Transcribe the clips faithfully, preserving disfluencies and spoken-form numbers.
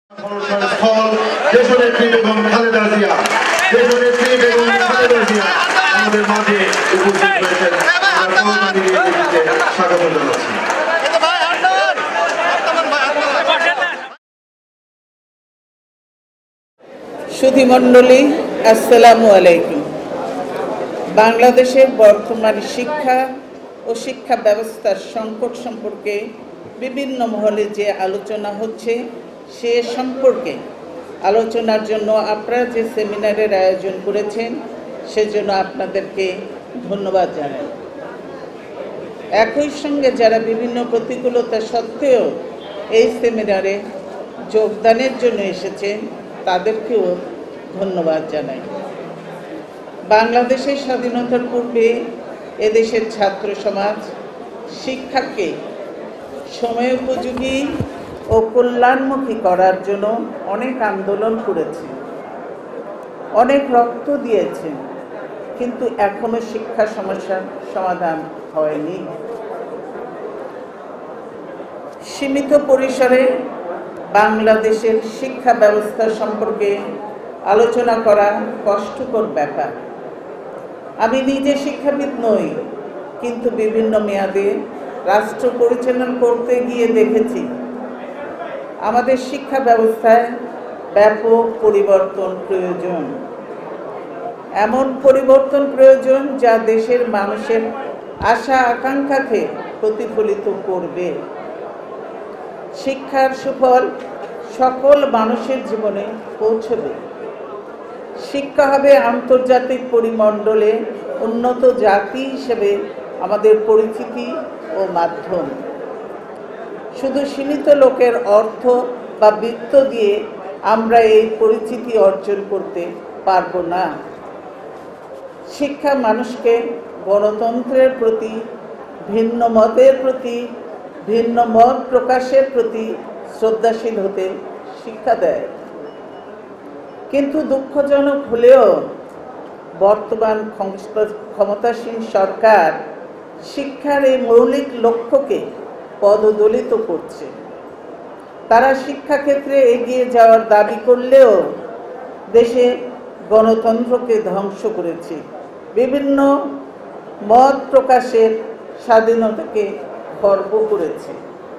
স্থল দেশনেত্রী বেগম খালেদা জিয়া দেশনেত্রী বেগম খালেদা জিয়া আমাদের মাঝে উপস্থিত হয়েছেন। স্বাগত জানাচ্ছি। সুধীমণ্ডলী, আসসালামু আলাইকুম। বাংলাদেশের বর্তমান শিক্ষা ও শিক্ষা ব্যবস্থার সংকট সম্পর্কে বিভিন্ন মহলে যে আলোচনা হচ্ছে সে সম্পর্কে আলোচনার জন্য আপনারা যে সেমিনারের আয়োজন করেছেন সেজন্য আপনাদেরকে ধন্যবাদ জানাই। একই সঙ্গে যারা বিভিন্ন প্রতিকূলতা সত্ত্বেও এই সেমিনারে যোগদানের জন্য এসেছেন তাদেরকেও ধন্যবাদ জানাই। বাংলাদেশের স্বাধীনতার পূর্বে এদেশের ছাত্র সমাজ শিক্ষাকে সময়োপযোগী ও কল্যাণমুখী করার জন্য অনেক আন্দোলন করেছে, অনেক রক্ত দিয়েছে, কিন্তু এখনো শিক্ষা সমস্যার সমাধান হয়নি। সীমিত পরিসরে বাংলাদেশের শিক্ষা ব্যবস্থা সম্পর্কে আলোচনা করা কষ্টকর ব্যাপার। আমি নিজে শিক্ষাবিদ নই, কিন্তু বিভিন্ন মেয়াদে রাষ্ট্র পরিচালনা করতে গিয়ে দেখেছি আমাদের শিক্ষা ব্যবস্থায় ব্যাপক পরিবর্তন প্রয়োজন। এমন পরিবর্তন প্রয়োজন যা দেশের মানুষের আশা আকাঙ্ক্ষাকে প্রতিফলিত করবে। শিক্ষার সুফল সকল মানুষের জীবনে পৌঁছবে। শিক্ষা হবে আন্তর্জাতিক পরিমণ্ডলে উন্নত জাতি হিসেবে আমাদের পরিচিতি ও মাধ্যম। শুধু সীমিত লোকের অর্থ বা বৃত্ত দিয়ে আমরা এই পরিচিতি অর্জন করতে পারব না। শিক্ষা মানুষকে গণতন্ত্রের প্রতি, ভিন্ন মতের প্রতি, ভিন্ন মত প্রকাশের প্রতি শ্রদ্ধাশীল হতে শিক্ষা দেয়। কিন্তু দুঃখজনক হলেও বর্তমান ক্ষমতাসীন সরকার শিক্ষার এই মৌলিক লক্ষ্যকে পদদলিত করছে। তারা শিক্ষাক্ষেত্রে এগিয়ে যাওয়ার দাবি করলেও দেশে গণতন্ত্রকে ধ্বংস করেছে, বিভিন্ন মত প্রকাশের স্বাধীনতাকে খর্ব করেছে।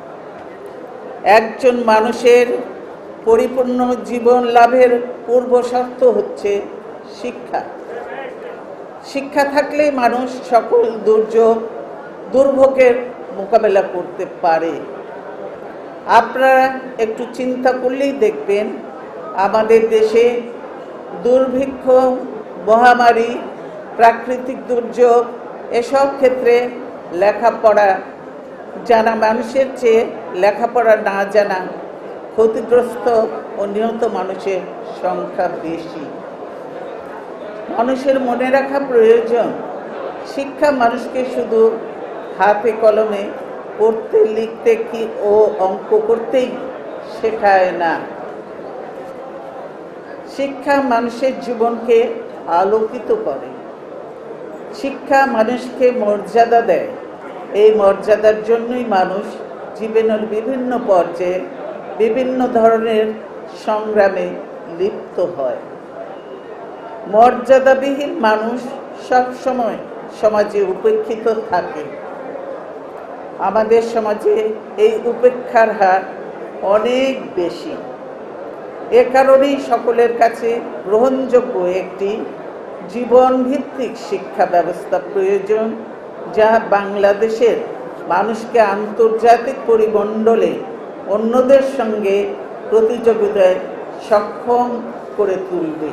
একজন মানুষের পরিপূর্ণ জীবন লাভের পূর্ব শর্ত হচ্ছে শিক্ষা। শিক্ষা থাকলে মানুষ সকল দুর্যোগ দুর্ভোগের মোকাবেলা করতে পারে। আপনারা একটু চিন্তা করলেই দেখবেন আমাদের দেশে দুর্ভিক্ষ, মহামারী, প্রাকৃতিক দুর্যোগ এসব ক্ষেত্রে লেখাপড়া জানা মানুষের চেয়ে লেখাপড়া না জানা ক্ষতিগ্রস্ত ও নিহত মানুষের সংখ্যা বেশি। মানুষের মনে রাখা প্রয়োজন, শিক্ষা মানুষকে শুধু হাতে কলমে পড়তে, লিখতে কি ও অঙ্ক করতেই শেখায় না। শিক্ষা মানুষের জীবনকে আলোকিত করে। শিক্ষা মানুষকে মর্যাদা দেয়। এই মর্যাদার জন্যই মানুষ জীবনের বিভিন্ন পর্যায়ে বিভিন্ন ধরনের সংগ্রামে লিপ্ত হয়। মর্যাদাবিহীন মানুষ সব সময় সমাজে উপেক্ষিত থাকে। আমাদের সমাজে এই উপেক্ষার হার অনেক বেশি। এ কারণেই সকলের কাছে গ্রহণযোগ্য একটি জীবনভিত্তিক শিক্ষা ব্যবস্থা প্রয়োজন, যা বাংলাদেশের মানুষকে আন্তর্জাতিক পরিমণ্ডলে অন্যদের সঙ্গে প্রতিযোগিতায় সক্ষম করে তুলবে।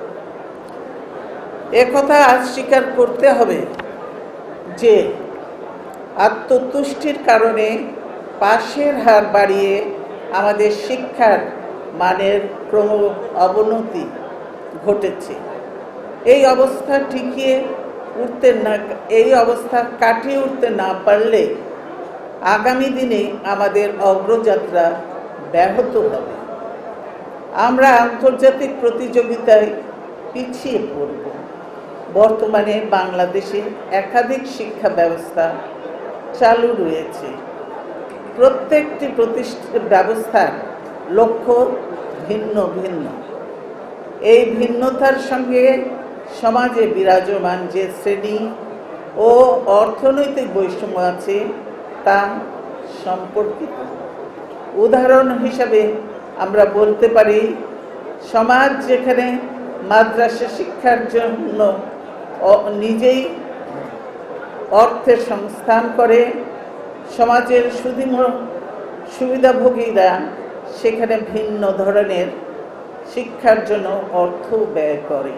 একথা আজ স্বীকার করতে হবে যে আত্মতুষ্টির কারণে পাশের হার বাড়িয়ে আমাদের শিক্ষার মানের ক্রম অবনতি ঘটেছে। এই অবস্থা টিকিয়ে উঠতে না এই অবস্থা কাটিয়ে উঠতে না পারলে আগামী দিনে আমাদের অগ্রযাত্রা ব্যাহত হবে। আমরা আন্তর্জাতিক প্রতিযোগিতায় পিছিয়ে পড়ব। বর্তমানে বাংলাদেশে একাধিক শিক্ষা ব্যবস্থা চালু রয়েছে। প্রত্যেকটি প্রতিষ্ঠান ব্যবস্থার লক্ষ্য ভিন্ন ভিন্ন। এই ভিন্নতার সঙ্গে সমাজে বিরাজমান যে শ্রেণী ও অর্থনৈতিক বৈষম্য আছে তা সম্পর্কিত। উদাহরণ হিসাবে আমরা বলতে পারি, সমাজ যেখানে মাদ্রাসা শিক্ষার জন্য নিজেই অর্থের সংস্থান করে, সমাজের সুবিধাভোগীরা সেখানে ভিন্ন ধরনের শিক্ষার জন্য অর্থ ব্যয় করে।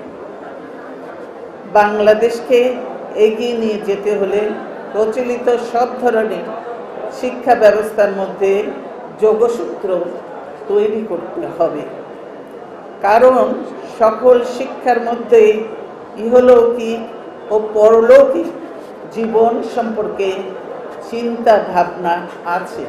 বাংলাদেশকে এগিয়ে নিয়ে যেতে হলে প্রচলিত সব ধরনের শিক্ষা ব্যবস্থার মধ্যে যোগসূত্র তৈরি করতে হবে, কারণ সকল শিক্ষার মধ্যে ইহলৌকিক ও পরলৌকিক জীবন সম্পর্কে চিন্তা ভাবনা আছে।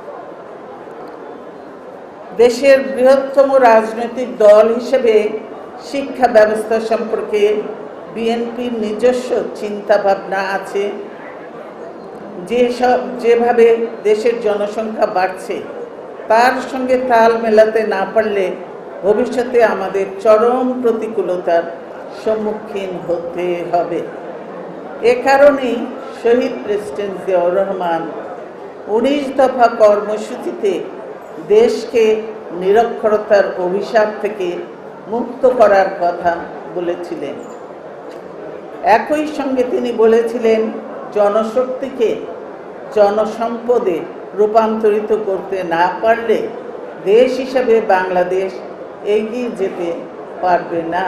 দেশের বৃহত্তম রাজনৈতিক দল হিসেবে শিক্ষা ব্যবস্থা সম্পর্কে বিএনপির নিজস্ব চিন্তা ভাবনা আছে। যেসব যেভাবে দেশের জনসংখ্যা বাড়ছে তার সঙ্গে তাল মেলাতে না পারলে ভবিষ্যতে আমাদের চরম প্রতিকূলতার সম্মুখীন হতে হবে। এ কারণেই শহীদ প্রেসিডেন্ট জিয়াউর রহমান উনিশ দফা কর্মসূচিতে দেশকে নিরক্ষরতার অভিশাপ থেকে মুক্ত করার কথা বলেছিলেন। একই সঙ্গে তিনি বলেছিলেন, জনশক্তিকে জনসম্পদে রূপান্তরিত করতে না পারলে দেশ হিসাবে বাংলাদেশ এগিয়ে যেতে পারবে না।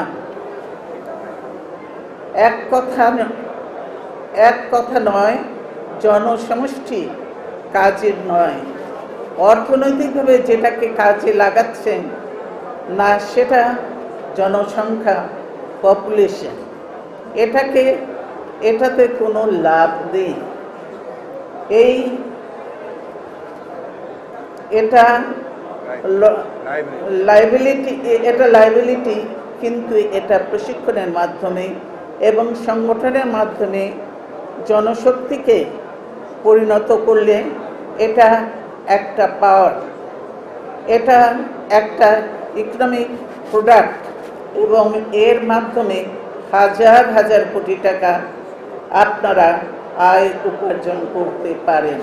এক কথা এক কথা নয়, জনসমষ্টি কাজের নয়। অর্থনৈতিকভাবে যেটাকে কাজে লাগাচ্ছেন না সেটা জনসংখ্যা, পপুলেশন। এটাকে এটাতে কোনো লাভ নেই। এই এটা লাইবিলিটি এটা লাইবিলিটি কিন্তু এটা প্রশিক্ষণের মাধ্যমে এবং সংগঠনের মাধ্যমে জনশক্তিকে পরিণত করলে এটা একটা পাওয়ার, এটা একটা ইকোনমিক প্রোডাক্ট এবং এর মাধ্যমে হাজার হাজার কোটি টাকা আপনারা আয় উপার্জন করতে পারেন।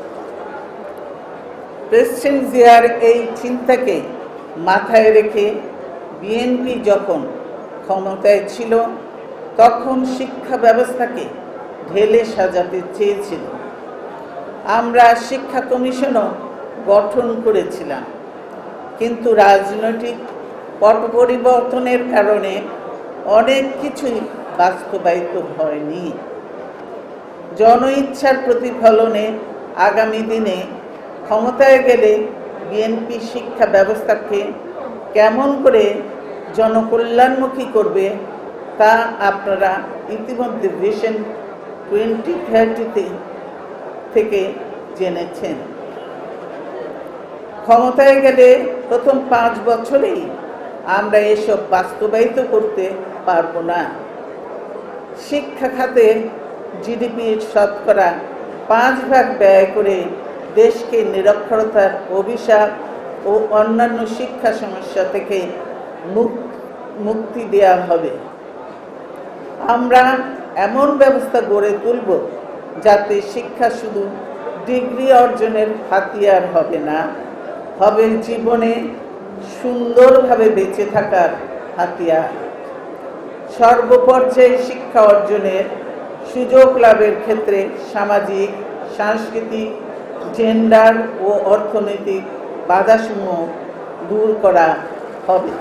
প্রেসিডেন্ট জিয়ার এই চিন্তাকে মাথায় রেখে বিএনপি যখন ক্ষমতায় ছিল তখন শিক্ষা ব্যবস্থাকে ঢেলে সাজাতে চেয়েছিল। আমরা শিক্ষা কমিশনও গঠন করেছিলাম, কিন্তু রাজনৈতিক পট পরিবর্তনের কারণে অনেক কিছুই বাস্তবায়িত হয়নি। জনইচ্ছার প্রতিফলনে আগামী দিনে ক্ষমতায় গেলে বিএনপি শিক্ষা ব্যবস্থাকে কেমন করে জনকল্যাণমুখী করবে তা আপনারা ইতিমধ্যে ভিশন টোয়েন্টি থার্টিতে থেকে জেনেছেন। ক্ষমতায় গেলে প্রথম পাঁচ বছরেই আমরা এসব বাস্তবায়িত করতে পারব না। শিক্ষা খাতে জিডিপির শতকরা পাঁচ ভাগ ব্যয় করে দেশকে নিরক্ষরতার অভিশাপ ও অন্যান্য শিক্ষা সমস্যা থেকে মুক্তি দেওয়া হবে। আমরা এমন ব্যবস্থা গড়ে তুলব যাতে শিক্ষা শুধু ডিগ্রি অর্জনের হাতিয়ার হবে না, হবে জীবনে সুন্দরভাবে বেঁচে থাকার হাতিয়ার। সর্বপর্যায়ে শিক্ষা অর্জনের সুযোগ লাভের ক্ষেত্রে সামাজিক, সাংস্কৃতিক, জেন্ডার ও অর্থনৈতিক বাধাসমূহ দূর করা হবে।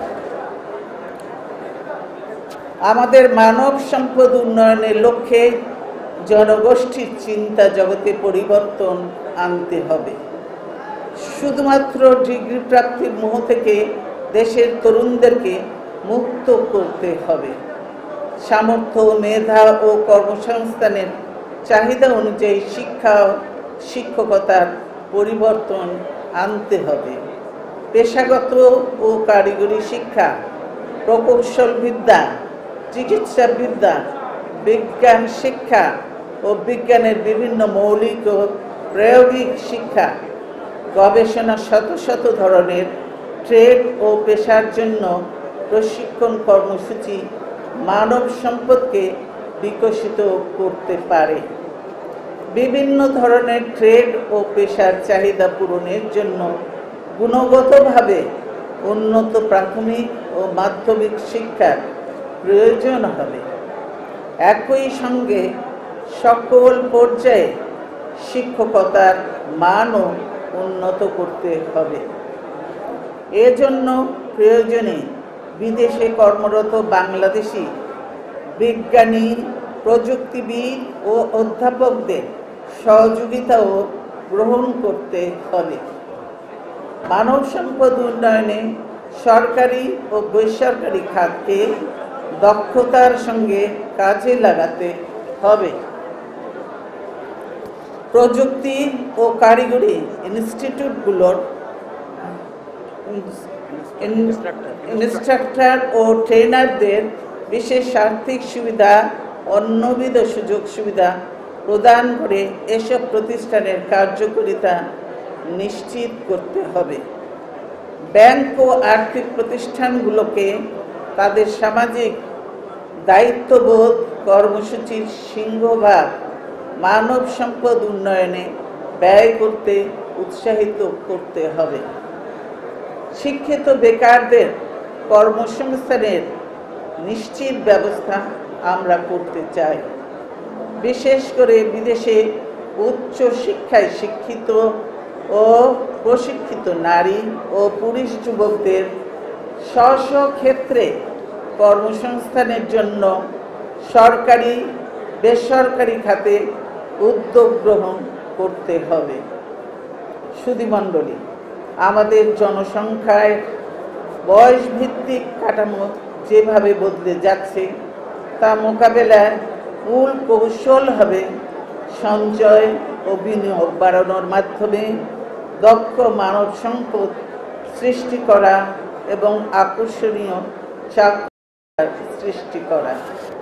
আমাদের মানব সম্পদ উন্নয়নের লক্ষ্যে জনগোষ্ঠীর চিন্তা জগতে পরিবর্তন আনতে হবে। শুধুমাত্র ডিগ্রি প্রাপ্তির মোহ থেকে দেশের তরুণদেরকে মুক্ত করতে হবে। সামর্থ্য, মেধা ও কর্মসংস্থানের চাহিদা অনুযায়ী শিক্ষা শিক্ষকতার পরিবর্তন আনতে হবে। পেশাগত ও কারিগরি শিক্ষা, প্রকৌশল বিদ্যা, চিকিৎসা বিদ্যা, বিজ্ঞান শিক্ষা ও বিজ্ঞানের বিভিন্ন মৌলিক ও প্রায়োগিক শিক্ষা, গবেষণা শত শত ধরনের ট্রেড ও পেশার জন্য প্রশিক্ষণ কর্মসূচি মানব সম্পদকে বিকশিত করতে পারে। বিভিন্ন ধরনের ট্রেড ও পেশার চাহিদা পূরণের জন্য গুণগতভাবে উন্নত প্রাথমিক ও মাধ্যমিক শিক্ষার প্রয়োজন হবে। একই সঙ্গে সকল পর্যায়ে শিক্ষকতার মানও উন্নত করতে হবে। এজন্য প্রয়োজনে বিদেশে কর্মরত বাংলাদেশি বিজ্ঞানী, প্রযুক্তিবিদ ও অধ্যাপকদের সহযোগিতাও গ্রহণ করতে হবে। মানব সম্পদ উন্নয়নে সরকারি ও বেসরকারি খাতকে দক্ষতার সঙ্গে কাজে লাগাতে হবে। প্রযুক্তি ও কারিগরি ইনস্টিটিউটগুলোর ইনস্ট্রাক্টর ও ট্রেনারদের বিশেষ আর্থিক সুবিধা, অন্যবিধ সুযোগ সুবিধা প্রদান করে এসব প্রতিষ্ঠানের কার্যকারিতা নিশ্চিত করতে হবে। ব্যাংক ও আর্থিক প্রতিষ্ঠানগুলোকে তাদের সামাজিক দায়িত্ববোধ কর্মসূচির সিংহভাগ মানব সম্পদ উন্নয়নে ব্যয় করতে উৎসাহিত করতে হবে। শিক্ষিত বেকারদের কর্মসংস্থানের নিশ্চিত ব্যবস্থা আমরা করতে চাই। বিশেষ করে বিদেশে উচ্চ শিক্ষায় শিক্ষিত ও প্রশিক্ষিত নারী ও পুরুষ যুবকদের স্ব স্ব ক্ষেত্রে কর্মসংস্থানের জন্য সরকারি বেসরকারি খাতে উদ্যোগ গ্রহণ করতে হবে। সুধীমণ্ডলী, আমাদের জনসংখ্যায় বয়স ভিত্তিক কাঠামো যেভাবে বদলে যাচ্ছে তা মোকাবেলায় মূল কৌশল হবে সঞ্চয় ও বিনিয়োগ বাড়ানোর মাধ্যমে দক্ষ মানব সম্পদ সৃষ্টি করা এবং আকর্ষণীয় চাকরি সৃষ্টি করা।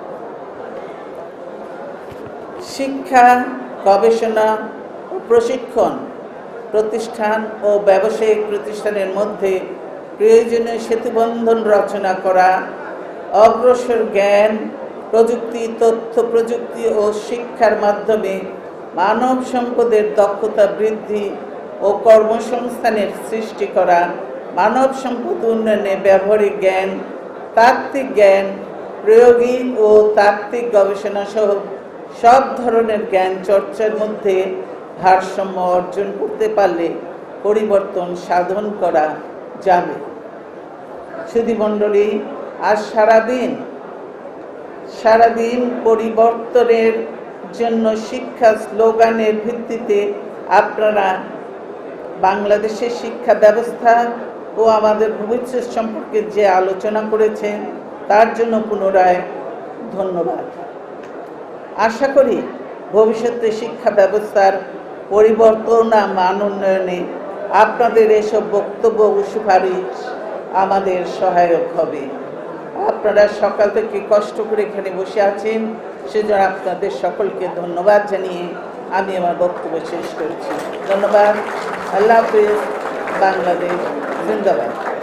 শিক্ষা, গবেষণা ও প্রশিক্ষণ প্রতিষ্ঠান ও ব্যবসায়িক প্রতিষ্ঠানের মধ্যে প্রয়োজনীয় সেতুবন্ধন রচনা করা, অগ্রসর জ্ঞান, প্রযুক্তি, তথ্য প্রযুক্তি ও শিক্ষার মাধ্যমে মানব সম্পদের দক্ষতা বৃদ্ধি ও কর্মসংস্থানের সৃষ্টি করা, মানব সম্পদ উন্নয়নে ব্যবহারিক জ্ঞান, তাত্ত্বিক জ্ঞান, প্রয়োগী ও তাত্ত্বিক গবেষণা সহ সব ধরনের জ্ঞান চর্চার মধ্যে ভারসাম্য অর্জন করতে পারলে পরিবর্তন সাধন করা যাবে। সুধীমণ্ডলী, আজ সারাদিন সারাদিন পরিবর্তনের জন্য শিক্ষা স্লোগানের ভিত্তিতে আপনারা বাংলাদেশের শিক্ষা ব্যবস্থা ও আমাদের ভবিষ্যৎ সম্পর্কে যে আলোচনা করেছেন তার জন্য পুনরায় ধন্যবাদ। আশা করি ভবিষ্যতে শিক্ষা ব্যবস্থার পরিবর্তন ও মান উন্নয়নে আপনাদের এসব বক্তব্য ও সুপারিশ আমাদের সহায়ক হবে। আপনারা সকাল থেকে কষ্ট করে এখানে বসে আছেন, সেজন্য আপনাদের সকলকে ধন্যবাদ জানিয়ে আমি আমার বক্তব্য শেষ করছি। ধন্যবাদ। আল্লাহ হাফেজ। বাংলাদেশ জিন্দাবাদ।